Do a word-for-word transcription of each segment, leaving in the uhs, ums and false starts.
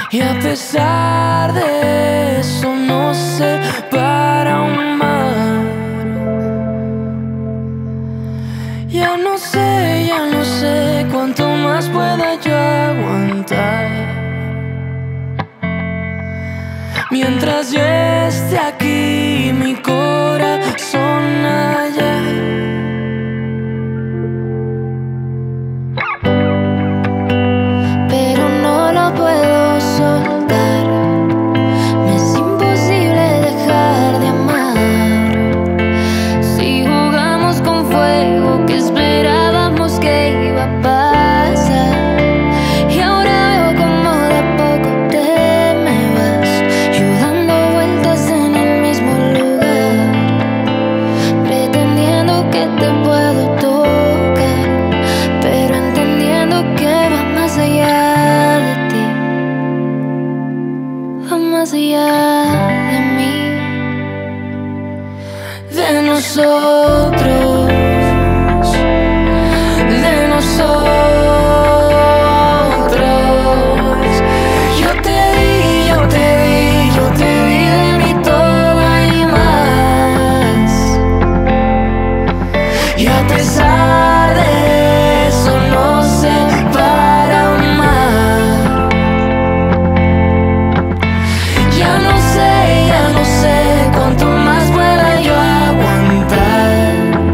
Y a pesar de eso no sé para un mar. Ya no sé, ya no sé cuánto más pueda yo aguantar. Mientras yo esté aquí, mi corazón allá. Pero no lo puedo soltar. Me es imposible dejar de amar. Si jugamos con fuego, ¿qué esperábamos que iba a pasar? Y ahora veo como de a poco te me vas, yo dando vueltas en el mismo lugar, pretendiendo que te puedo tocar, pero entendiendo que va más allá de ti, va más allá de mí, de nosotros, de nosotros. Yo te di, yo te di, yo te di de mi todo y más. Y a pesar de eso no sé para amar. Ya no sé, ya no sé cuánto más pueda yo aguantar.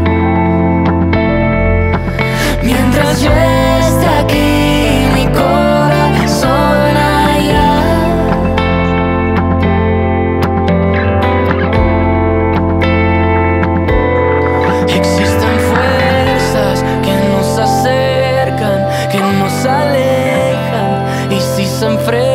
Mientras yo esté aquí, mi corazón allá. Existen fuerzas que nos acercan, que nos alejan, y si se enfrentan